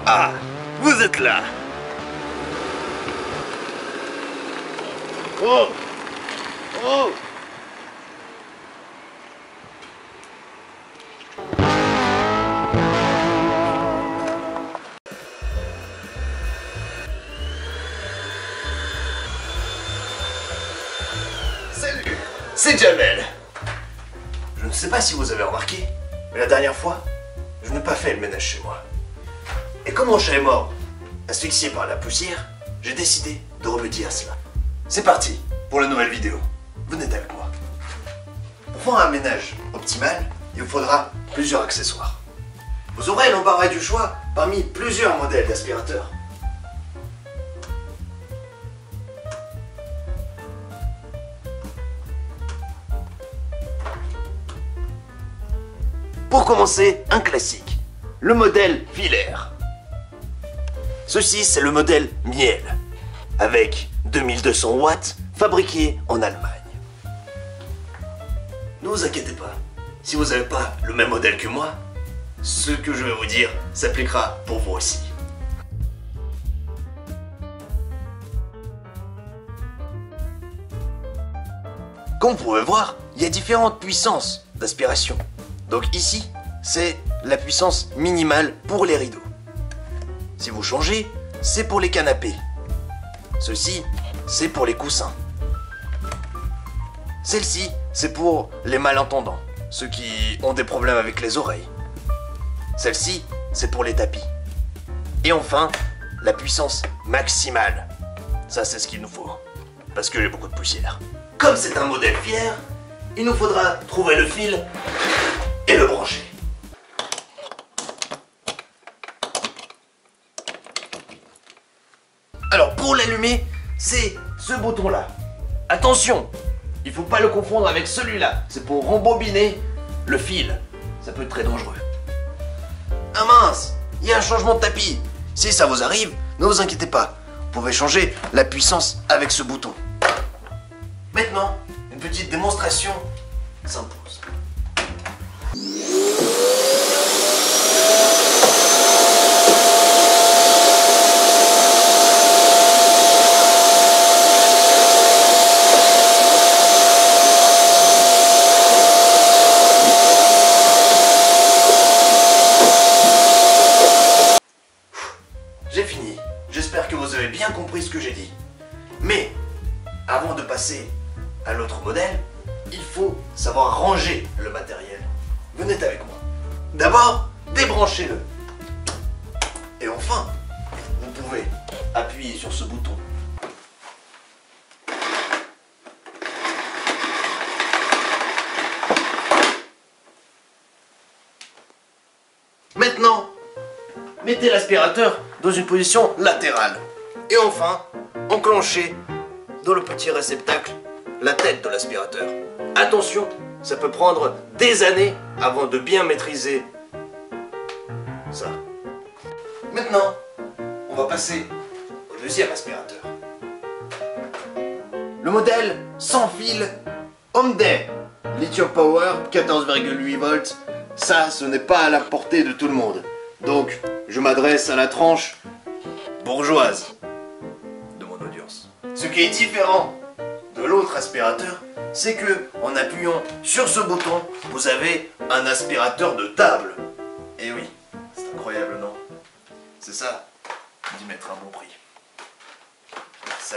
Ah, vous êtes là. Oh! Oh! Salut, c'est Jamel. Je ne sais pas si vous avez remarqué, mais la dernière fois, je n'ai pas fait le ménage chez moi. Et comme mon chat est mort, asphyxié par la poussière, j'ai décidé de remédier à cela. C'est parti pour la nouvelle vidéo. Venez avec moi. Pour faire un ménage optimal, il vous faudra plusieurs accessoires. Vous aurez l'embarras du choix parmi plusieurs modèles d'aspirateurs. Pour commencer, un classique, le modèle filaire. Ceci, c'est le modèle miel, avec 2200 watts, fabriqué en Allemagne. Ne vous inquiétez pas, si vous n'avez pas le même modèle que moi, ce que je vais vous dire s'appliquera pour vous aussi. Comme vous pouvez voir, il y a différentes puissances d'aspiration. Donc ici, c'est la puissance minimale pour les rideaux. Si vous changez, c'est pour les canapés. Ceci, c'est pour les coussins. Celle-ci, c'est pour les malentendants, ceux qui ont des problèmes avec les oreilles. Celle-ci, c'est pour les tapis. Et enfin, la puissance maximale. Ça, c'est ce qu'il nous faut, parce que j'ai beaucoup de poussière. Comme c'est un modèle filaire, il nous faudra trouver le fil et le brancher. Alors pour l'allumer, c'est ce bouton là. Attention, il faut pas le confondre avec celui-là. C'est pour rembobiner le fil. Ça peut être très dangereux. Ah mince, il y a un changement de tapis. Si ça vous arrive, ne vous inquiétez pas. Vous pouvez changer la puissance avec ce bouton. Maintenant, une petite démonstration s'impose. J'ai fini. J'espère que vous avez bien compris ce que j'ai dit. Mais, avant de passer à l'autre modèle, il faut savoir ranger le matériel. Venez avec moi. D'abord, débranchez-le. Et enfin, vous pouvez appuyer sur ce bouton. Maintenant, mettez l'aspirateur dans une position latérale. Et enfin, enclenchez dans le petit réceptacle la tête de l'aspirateur. Attention, ça peut prendre des années avant de bien maîtriser ça. Maintenant, on va passer au deuxième aspirateur. Le modèle sans fil Omday Lithium Power 14,8 volts. Ça, ce n'est pas à la portée de tout le monde. Donc, je m'adresse à la tranche bourgeoise de mon audience. Ce qui est différent de l'autre aspirateur, c'est que en appuyant sur ce bouton, vous avez un aspirateur de table. Et oui, c'est incroyable, non? C'est ça d'y mettre un bon prix. Ça.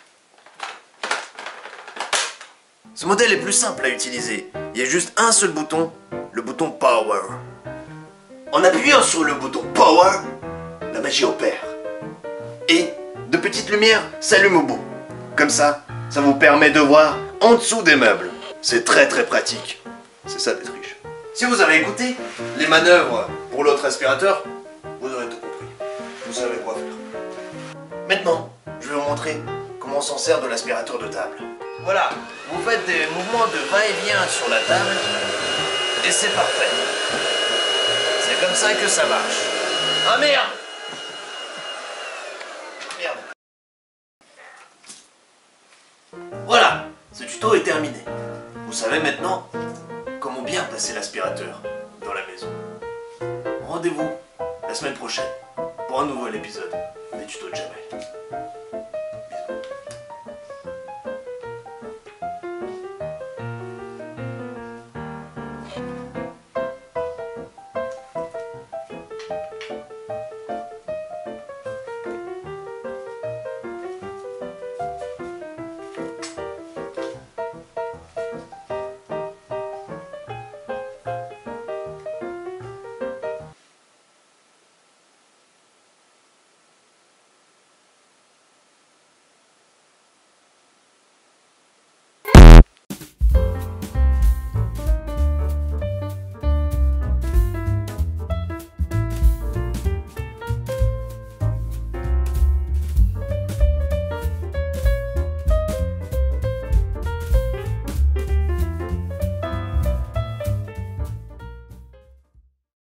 Ce modèle est plus simple à utiliser. Il y a juste un seul bouton, le bouton Power. En appuyant sur le bouton Power, la magie opère. Et de petites lumières s'allument au bout. Comme ça vous permet de voir en dessous des meubles. C'est très pratique. C'est ça d'être riche. Si vous avez écouté les manœuvres pour l'autre aspirateur, vous aurez tout compris. Vous savez quoi faire. Maintenant, je vais vous montrer comment on s'en sert de l'aspirateur de table. Voilà, vous faites des mouvements de va-et-vient sur la table et c'est parfait. C'est comme ça que ça marche. Ah merde! Merde. Voilà, ce tuto est terminé. Vous savez maintenant comment bien placer l'aspirateur dans la maison. Rendez-vous la semaine prochaine pour un nouvel épisode des tutos de Jamel.